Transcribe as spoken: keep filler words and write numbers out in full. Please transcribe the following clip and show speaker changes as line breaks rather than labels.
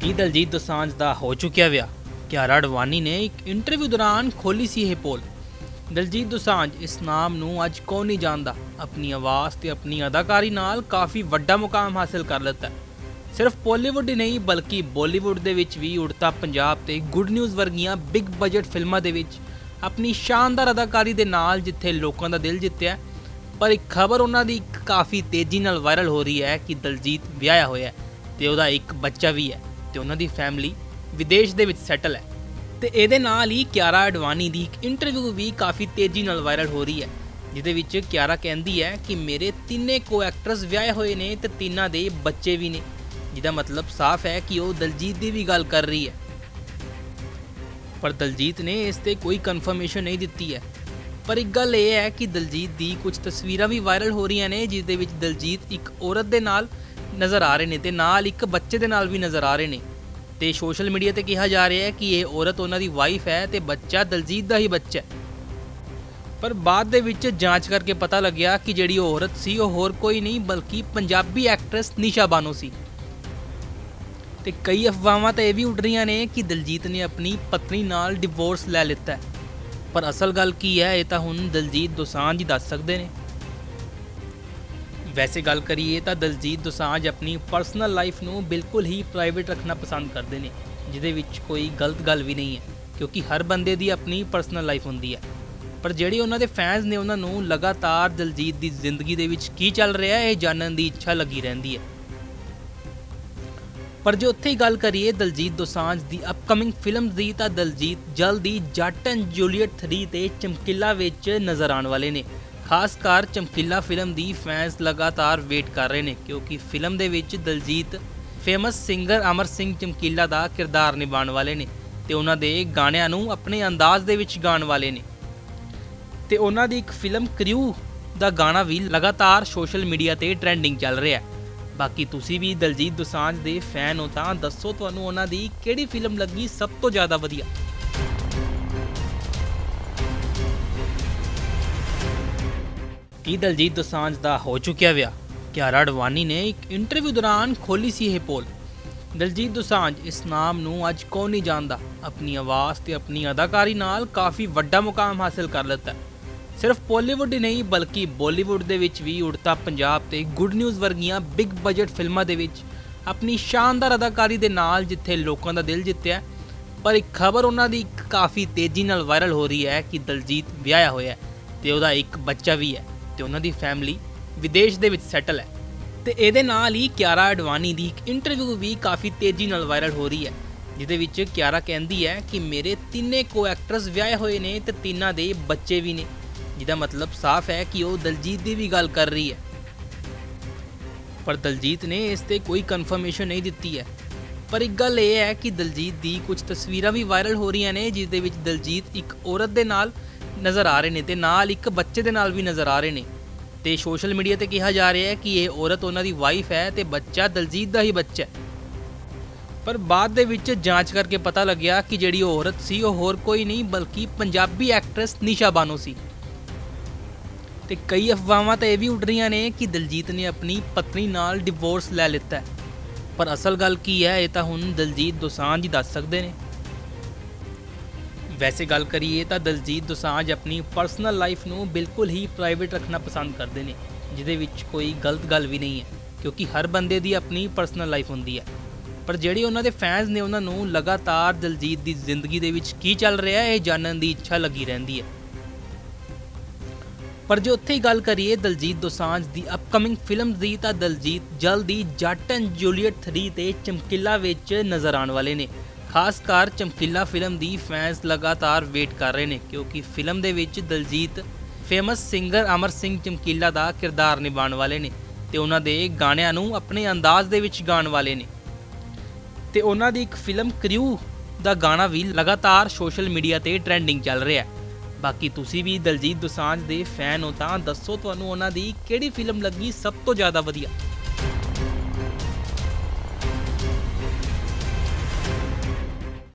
ਕੀ ਦਲਜੀਤ ਦੋਸਾਂਝ ਦਾ ਹੋ ਚੁੱਕਿਆ ਵਿਆਹ? ਕਿਆਰਾ ਅਡਵਾਨੀ ਨੇ ਇੱਕ ਇੰਟਰਵਿਊ ਦੌਰਾਨ ਖੋਲੀ ਸੀ ਇਹ ਪੋਲ। ਦਲਜੀਤ ਦੋਸਾਂਝ ਇਸ ਨਾਮ ਨੂੰ ਅੱਜ ਕੌਣ ਨਹੀਂ ਜਾਣਦਾ। ਆਪਣੀ ਆਵਾਜ਼ ਤੇ ਆਪਣੀ ਅਦਾਕਾਰੀ ਨਾਲ ਕਾਫੀ ਵੱਡਾ ਮੁਕਾਮ ਹਾਸਲ ਕਰ ਲਿੱਤਾ। ਸਿਰਫ ਬਾਲੀਵੁੱਡ ਹੀ ਨਹੀਂ ਬਲਕਿ ਬਾਲੀਵੁੱਡ ਦੇ ਵਿੱਚ ਵੀ ਉੜਤਾ ਪੰਜਾਬ ਤੇ ਗੁੱਡ ਨਿਊਜ਼ ਵਰਗੀਆਂ ਬਿਗ ਬਜਟ ਫਿਲਮਾਂ ਦੇ ਵਿੱਚ ਆਪਣੀ ਸ਼ਾਨਦਾਰ ਅਦਾਕਾਰੀ ਦੇ ਨਾਲ ਜਿੱਥੇ ਲੋਕਾਂ ਦਾ ਦਿਲ ਜਿੱਤਿਆ, ਪਰ ਇੱਕ ਖਬਰ ਉਹਨਾਂ ਦੀ ਇੱਕ ਕਾਫੀ ਤੇਜ਼ੀ ਨਾਲ ਵਾਇਰਲ ਹੋ ਰਹੀ ਹੈ ਕਿ ਦਲਜੀਤ ਵਿਆਹਿਆ ਹੋਇਆ ਹੈ ਤੇ ਉਹਦਾ ਇੱਕ ਬੱਚਾ ਵੀ ਹੈ ਤੇ ਉਹਨਾਂ ਦੀ ਫੈਮਿਲੀ ਵਿਦੇਸ਼ ਦੇ ਵਿੱਚ ਸੈਟਲ ਹੈ। ਤੇ ਇਹਦੇ ਨਾਲ ਹੀ ਕਿਆਰਾ ਅਡਵਾਨੀ ਦੀ ਇੱਕ ਇੰਟਰਵਿਊ ਵੀ ਕਾਫੀ ਤੇਜ਼ੀ ਨਾਲ ਵਾਇਰਲ ਹੋ ਰਹੀ ਹੈ, ਜਿਹਦੇ ਵਿੱਚ ਕਿਆਰਾ ਕਹਿੰਦੀ ਹੈ ਕਿ ਮੇਰੇ ਤਿੰਨੇ ਕੋ ਐਕਟਰਸ ਵਿਆਹੇ ਹੋਏ ਨੇ ਤੇ ਤਿੰਨਾਂ ਦੇ ਬੱਚੇ ਵੀ ਨੇ, ਜਿਹਦਾ ਮਤਲਬ ਸਾਫ਼ ਹੈ ਕਿ ਉਹ ਦਲਜੀਤ ਦੀ ਵੀ ਗੱਲ ਕਰ ਰਹੀ ਹੈ। ਪਰ ਦਲਜੀਤ ਨੇ ਇਸ ਤੇ ਕੋਈ ਕਨਫਰਮੇਸ਼ਨ ਨਹੀਂ ਦਿੱਤੀ ਹੈ। ਪਰ ਇੱਕ ਗੱਲ ਇਹ ਹੈ ਕਿ ਦਲਜੀਤ ਦੀ ਕੁਝ ਤਸਵੀਰਾਂ ਵੀ ਵਾਇਰਲ ਹੋ ਰਹੀਆਂ ਨੇ, ਜਿਸ ਦੇ ਵਿੱਚ ਦਲਜੀਤ ਇੱਕ ਔਰਤ ਦੇ ਨਾਲ ਨਜ਼ਰ ਆ ਰਹੇ ਨੇ ਤੇ ਨਾਲ ਇੱਕ ਬੱਚੇ ਦੇ ਨਾਲ ਵੀ ਨਜ਼ਰ ਆ ਰਹੇ ਨੇ। ਤੇ ਸੋਸ਼ਲ ਮੀਡੀਆ ਤੇ ਕਿਹਾ ਜਾ ਰਿਹਾ ਹੈ ਕਿ ਇਹ ਔਰਤ ਉਹਨਾਂ ਦੀ ਵਾਈਫ ਹੈ ਤੇ ਬੱਚਾ ਦਲਜੀਤ ਦਾ ਹੀ ਬੱਚਾ ਹੈ। ਪਰ ਬਾਅਦ ਦੇ ਵਿੱਚ ਜਾਂਚ ਕਰਕੇ ਪਤਾ ਲੱਗਿਆ ਕਿ ਜਿਹੜੀ ਉਹ ਔਰਤ ਸੀ ਉਹ ਹੋਰ ਕੋਈ ਨਹੀਂ ਬਲਕਿ ਪੰਜਾਬੀ ਐਕਟਰੈਸ ਨਿਸ਼ਾ ਬਾਨੋ ਸੀ। ਤੇ ਕਈ ਅਫਵਾਹਾਂ ਤਾਂ ਇਹ ਵੀ ਉੱਡ ਰਹੀਆਂ ਨੇ ਕਿ ਦਲਜੀਤ ਨੇ ਆਪਣੀ ਪਤਨੀ ਨਾਲ ਡਿਵੋਰਸ ਲੈ ਲਿੱਤਾ ਹੈ, ਪਰ ਅਸਲ ਗੱਲ ਕੀ ਹੈ ਇਹ ਤਾਂ ਹੁਣ ਦਲਜੀਤ ਦੋਸਾਂਝ ਹੀ ਦੱਸ ਸਕਦੇ ਨੇ। ਵੈਸੇ ਗੱਲ ਕਰੀਏ ਤਾਂ ਦਲਜੀਤ ਦੋਸਾਂਝ ਆਪਣੀ ਪਰਸਨਲ ਲਾਈਫ ਨੂੰ ਬਿਲਕੁਲ ਹੀ ਪ੍ਰਾਈਵੇਟ ਰੱਖਣਾ ਪਸੰਦ ਕਰਦੇ ਨੇ, ਜਿਹਦੇ ਵਿੱਚ ਕੋਈ ਗਲਤ ਗੱਲ ਵੀ ਨਹੀਂ ਹੈ ਕਿਉਂਕਿ ਹਰ ਬੰਦੇ ਦੀ ਆਪਣੀ ਪਰਸਨਲ ਲਾਈਫ ਹੁੰਦੀ ਹੈ। ਪਰ ਜਿਹੜੇ ਉਹਨਾਂ ਦੇ ਫੈਨਸ ਨੇ ਉਹਨਾਂ ਨੂੰ ਲਗਾਤਾਰ ਦਲਜੀਤ ਦੀ ਜ਼ਿੰਦਗੀ ਦੇ ਵਿੱਚ ਕੀ ਚੱਲ ਰਿਹਾ ਹੈ ਇਹ ਜਾਣਨ ਦੀ ਇੱਛਾ ਲੱਗੀ ਰਹਿੰਦੀ ਹੈ। ਪਰ ਜੇ ਉੱਥੇ ਹੀ ਗੱਲ ਕਰੀਏ ਦਲਜੀਤ ਦੋਸਾਂਝ ਦੀ ਅਪਕਮਿੰਗ ਫਿਲਮ ਦੀ ਤਾਂ ਦਲਜੀਤ ਜਲਦੀ ਜੱਟ ਐਂਡ ਜੂਲੀਅਟ ਥ੍ਰੀ ਤੇ ਚਮਕੀਲਾ ਵਿੱਚ ਨਜ਼ਰ ਆਉਣ ਵਾਲੇ ਨੇ। ਖਾਸ ਕਰ ਚਮਕੀਲਾ ਫਿਲਮ ਦੀ ਫੈਨਸ ਲਗਾਤਾਰ ਵੇਟ ਕਰ ਰਹੇ ਨੇ ਕਿਉਂਕਿ ਫਿਲਮ ਦੇ ਵਿੱਚ ਦਲਜੀਤ ਫੇਮਸ ਸਿੰਗਰ ਅਮਰ ਸਿੰਘ ਚਮਕੀਲਾ ਦਾ ਕਿਰਦਾਰ ਨਿਭਾਉਣ ਵਾਲੇ ਨੇ ਤੇ ਉਹਨਾਂ ਦੇ ਗਾਣਿਆਂ ਨੂੰ ਆਪਣੇ ਅੰਦਾਜ਼ ਦੇ ਵਿੱਚ ਗਾਉਣ ਵਾਲੇ ਨੇ। ਤੇ ਉਹਨਾਂ ਦੀ ਇੱਕ ਫਿਲਮ ਕ੍ਰਿਊ ਦਾ ਗਾਣਾ ਵੀ ਲਗਾਤਾਰ ਸੋਸ਼ਲ ਮੀਡੀਆ ਤੇ ਟ੍ਰੈਂਡਿੰਗ ਚੱਲ ਰਿਹਾ ਹੈ। ਬਾਕੀ ਤੁਸੀਂ ਵੀ ਦਲਜੀਤ ਦੋਸਾਂਝ ਦੇ ਫੈਨ ਹੋ ਤਾਂ ਦੱਸੋ ਤੁਹਾਨੂੰ ਉਹਨਾਂ ਦੀ ਕਿਹੜੀ ਫਿਲਮ ਲੱਗੀ ਸਭ ਤੋਂ ਜ਼ਿਆਦਾ ਵਧੀਆ। ਕੀ ਦਲਜੀਤ ਦੋਸਾਂਝ ਦਾ ਹੋ ਚੁੱਕਿਆ ਵਿਆਹ? ਕਿਆਰਾ ਅਡਵਾਨੀ ਨੇ ਇੱਕ ਇੰਟਰਵਿਊ ਦੌਰਾਨ ਖੋਲੀ ਸੀ ਇਹ ਪੋਲ। ਦਲਜੀਤ ਦੋਸਾਂਝ ਇਸ ਨਾਮ ਨੂੰ ਅੱਜ ਕੌਣ ਨਹੀਂ ਜਾਣਦਾ। ਆਪਣੀ ਆਵਾਜ਼ ਤੇ ਆਪਣੀ ਅਦਾਕਾਰੀ ਨਾਲ ਕਾਫੀ ਵੱਡਾ ਮੁਕਾਮ ਹਾਸਲ ਕਰ ਲਿੱਤਾ। ਸਿਰਫ ਬਾਲੀਵੁੱਡ ਹੀ ਨਹੀਂ ਬਲਕਿ ਬਾਲੀਵੁੱਡ ਦੇ ਵਿੱਚ ਵੀ ਉੜਤਾ ਪੰਜਾਬ ਤੇ ਗੁੱਡ ਨਿਊਜ਼ ਵਰਗੀਆਂ ਬਿਗ ਬਜਟ ਫਿਲਮਾਂ ਦੇ ਵਿੱਚ ਆਪਣੀ ਸ਼ਾਨਦਾਰ ਅਦਾਕਾਰੀ ਦੇ ਨਾਲ ਜਿੱਥੇ ਲੋਕਾਂ ਦਾ ਦਿਲ ਜਿੱਤਿਆ, ਪਰ ਇੱਕ ਖਬਰ ਉਹਨਾਂ ਦੀ ਇੱਕ ਕਾਫੀ ਤੇਜ਼ੀ ਨਾਲ ਵਾਇਰਲ ਹੋ ਰਹੀ ਹੈ ਕਿ ਦਲਜੀਤ ਵਿਆਹਿਆ ਹੋਇਆ ਹੈ ਤੇ ਉਹਦਾ ਇੱਕ ਬੱਚਾ ਵੀ ਹੈ ਤੇ ਉਹਨਾਂ ਦੀ ਫੈਮਿਲੀ ਵਿਦੇਸ਼ ਦੇ ਵਿੱਚ ਸੈਟਲ ਹੈ। ਤੇ ਇਹਦੇ ਨਾਲ ਹੀ ਕਿਆਰਾ ਅਡਵਾਨੀ ਦੀ ਇੱਕ ਇੰਟਰਵਿਊ ਵੀ ਕਾਫੀ ਤੇਜ਼ੀ ਨਾਲ ਵਾਇਰਲ ਹੋ ਰਹੀ ਹੈ, ਜਿਹਦੇ ਵਿੱਚ ਕਿਆਰਾ ਕਹਿੰਦੀ ਹੈ ਕਿ ਮੇਰੇ ਤਿੰਨੇ ਕੋ ਐਕਟਰਸ ਵਿਆਹੇ ਹੋਏ ਨੇ ਤੇ ਤਿੰਨਾਂ ਦੇ ਬੱਚੇ ਵੀ ਨੇ, ਜਿਹਦਾ ਮਤਲਬ ਸਾਫ਼ ਹੈ ਕਿ ਉਹ ਦਲਜੀਤ ਦੀ ਵੀ ਗੱਲ ਕਰ ਰਹੀ ਹੈ। ਪਰ ਦਲਜੀਤ ਨੇ ਇਸ ਤੇ ਕੋਈ ਕਨਫਰਮੇਸ਼ਨ ਨਹੀਂ ਦਿੱਤੀ ਹੈ। ਪਰ ਇੱਕ ਗੱਲ ਇਹ ਹੈ ਕਿ ਦਲਜੀਤ ਦੀ ਕੁਝ ਤਸਵੀਰਾਂ ਵੀ ਵਾਇਰਲ ਹੋ ਰਹੀਆਂ ਨੇ, ਜਿਸ ਦੇ ਵਿੱਚ ਦਲਜੀਤ ਇੱਕ ਔਰਤ ਦੇ ਨਾਲ ਨਜ਼ਰ ਆ ਰਹੇ ਨੇ ਤੇ ਨਾਲ ਇੱਕ ਬੱਚੇ ਦੇ ਨਾਲ ਵੀ ਨਜ਼ਰ ਆ ਰਹੇ ਨੇ। ਤੇ ਸੋਸ਼ਲ ਮੀਡੀਆ ਤੇ ਕਿਹਾ ਜਾ ਰਿਹਾ ਹੈ ਕਿ ਇਹ ਔਰਤ ਉਹਨਾਂ ਦੀ ਵਾਈਫ ਹੈ ਤੇ ਬੱਚਾ ਦਲਜੀਤ ਦਾ ਹੀ ਬੱਚਾ ਹੈ। ਪਰ ਬਾਅਦ ਦੇ ਵਿੱਚ ਜਾਂਚ ਕਰਕੇ ਪਤਾ ਲੱਗਿਆ ਕਿ ਜਿਹੜੀ ਉਹ ਔਰਤ ਸੀ ਉਹ ਹੋਰ ਕੋਈ ਨਹੀਂ ਬਲਕਿ ਪੰਜਾਬੀ ਐਕਟਰੈਸ ਨਿਸ਼ਾ ਬਾਨੋ ਸੀ। ਤੇ ਕਈ ਅਫਵਾਹਾਂ ਤਾਂ ਇਹ ਵੀ ਉੱਡ ਰਹੀਆਂ ਨੇ ਕਿ ਦਲਜੀਤ ਨੇ ਆਪਣੀ ਪਤਨੀ ਨਾਲ ਡਿਵੋਰਸ ਲੈ ਲਿੱਤਾ ਹੈ, ਪਰ ਅਸਲ ਗੱਲ ਕੀ ਹੈ ਇਹ ਤਾਂ ਹੁਣ ਦਲਜੀਤ ਦੋਸਾਂਝ ਹੀ ਦੱਸ ਸਕਦੇ ਨੇ। ਵੈਸੇ ਗੱਲ ਕਰੀਏ ਤਾਂ ਦਲਜੀਤ ਦੋਸਾਂਝ ਆਪਣੀ ਪਰਸਨਲ ਲਾਈਫ ਨੂੰ ਬਿਲਕੁਲ ਹੀ ਪ੍ਰਾਈਵੇਟ ਰੱਖਣਾ ਪਸੰਦ ਕਰਦੇ ਨੇ, ਜਿਹਦੇ ਵਿੱਚ ਕੋਈ ਗਲਤ ਗੱਲ ਵੀ ਨਹੀਂ ਹੈ ਕਿਉਂਕਿ ਹਰ ਬੰਦੇ ਦੀ ਆਪਣੀ ਪਰਸਨਲ ਲਾਈਫ ਹੁੰਦੀ ਹੈ। ਪਰ ਜਿਹੜੇ ਉਹਨਾਂ ਦੇ ਫੈਨਸ ਨੇ ਉਹਨਾਂ ਨੂੰ ਲਗਾਤਾਰ ਦਲਜੀਤ ਦੀ ਜ਼ਿੰਦਗੀ ਦੇ ਵਿੱਚ ਕੀ ਚੱਲ ਰਿਹਾ ਹੈ ਇਹ ਜਾਣਨ ਦੀ ਇੱਛਾ ਲੱਗੀ ਰਹਿੰਦੀ ਹੈ। ਪਰ ਜੇ ਉੱਥੇ ਹੀ ਗੱਲ ਕਰੀਏ ਦਲਜੀਤ ਦੋਸਾਂਝ ਦੀ ਅਪਕਮਿੰਗ ਫਿਲਮ ਦੀ ਤਾਂ ਦਲਜੀਤ ਜਲਦੀ ਜੱਟ ਐਂਡ ਜੂਲੀਅਟ ਥ੍ਰੀ ਤੇ ਚਮਕੀਲਾ ਵਿੱਚ ਨਜ਼ਰ ਆਉਣ ਵਾਲੇ ਨੇ। ਖਾਸ ਕਰ ਚਮਕੀਲਾ ਫਿਲਮ ਦੀ ਫੈਨਸ ਲਗਾਤਾਰ ਵੇਟ ਕਰ ਰਹੇ ਨੇ ਕਿਉਂਕਿ ਫਿਲਮ ਦੇ ਵਿੱਚ ਦਲਜੀਤ ਫੇਮਸ ਸਿੰਗਰ ਅਮਰ ਸਿੰਘ ਚਮਕੀਲਾ ਦਾ ਕਿਰਦਾਰ ਨਿਭਾਉਣ ਵਾਲੇ ਨੇ ਤੇ ਉਹਨਾਂ ਦੇ ਗਾਣਿਆਂ ਨੂੰ ਆਪਣੇ ਅੰਦਾਜ਼ ਦੇ ਵਿੱਚ ਗਾਉਣ ਵਾਲੇ ਨੇ। ਤੇ ਉਹਨਾਂ ਦੀ ਇੱਕ ਫਿਲਮ ਕ੍ਰਿਊ ਦਾ ਗਾਣਾ ਵੀ ਲਗਾਤਾਰ ਸੋਸ਼ਲ ਮੀਡੀਆ ਤੇ ਟ੍ਰੈਂਡਿੰਗ ਚੱਲ ਰਿਹਾ ਹੈ। ਬਾਕੀ ਤੁਸੀਂ ਵੀ ਦਲਜੀਤ ਦੋਸਾਂਝ ਦੇ ਫੈਨ ਹੋ ਤਾਂ ਦੱਸੋ ਤੁਹਾਨੂੰ ਉਹਨਾਂ ਦੀ ਕਿਹੜੀ ਫਿਲਮ ਲੱਗੀ ਸਭ ਤੋਂ ਜ਼ਿਆਦਾ ਵਧੀਆ।